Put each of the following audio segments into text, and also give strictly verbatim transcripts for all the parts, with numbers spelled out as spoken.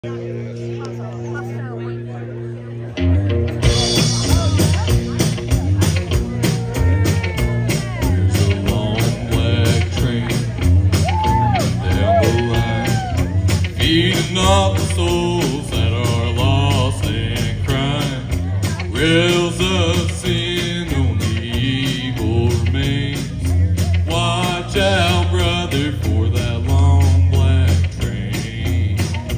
Feeding all the souls that are lost in crime. Rails of sin, only evil remains. Watch out, brother, for that long black train.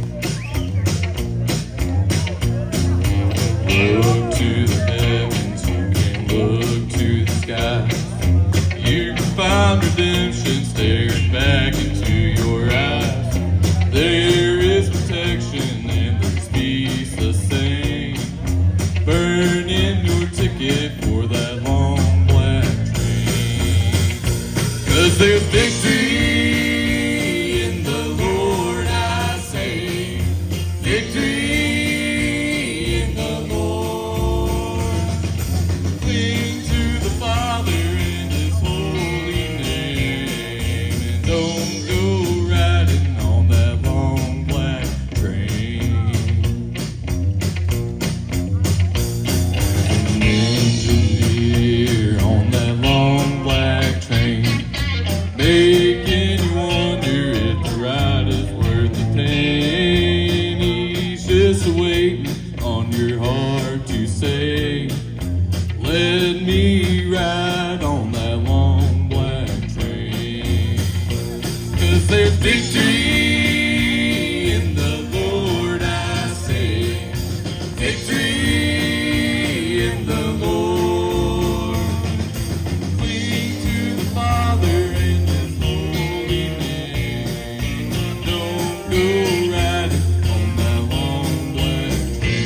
Look to the heavens, you can look to the sky. You can find redemption staring back into your eyes. There is protection and there's peace the same. Burn in your ticket for that long black train. 'Cause there's victory in the Lord, I say. Victory in the Lord. Cling to the Father in His holy name. And don't go riding on that long black train. An engineer on that long black train, making you wonder if the ride is worth the pain. He's just waiting on your heart to say, let me ride on that long black train. 'Cause there's victory in the Lord, I say. Victory in the Lord. Cling to the Father in His holy name. Don't go riding on that long black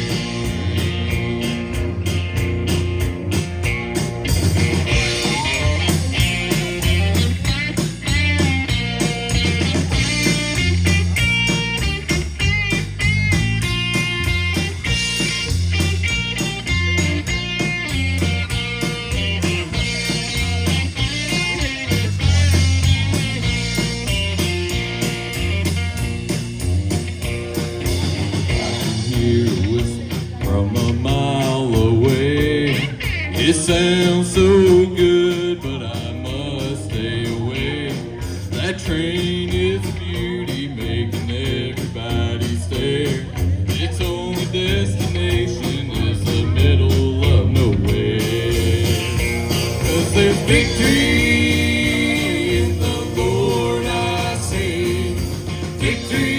from a mile away. It sounds so good, but I must stay away. That train is a beauty, making everybody stare. Its only destination is the middle of nowhere. 'Cause there's victory in the Lord, I say. Victory.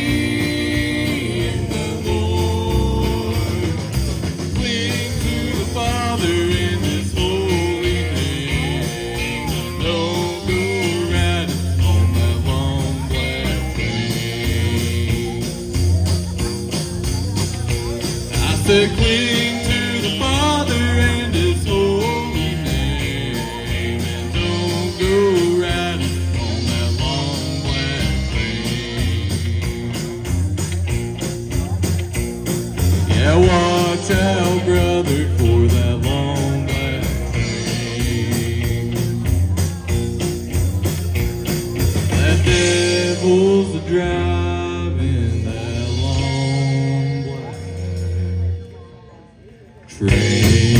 To cling to the Father and His holy name, and don't go riding on that long black train. Yeah, watch out, brother, for that long black train. That devil's a driving that long black train.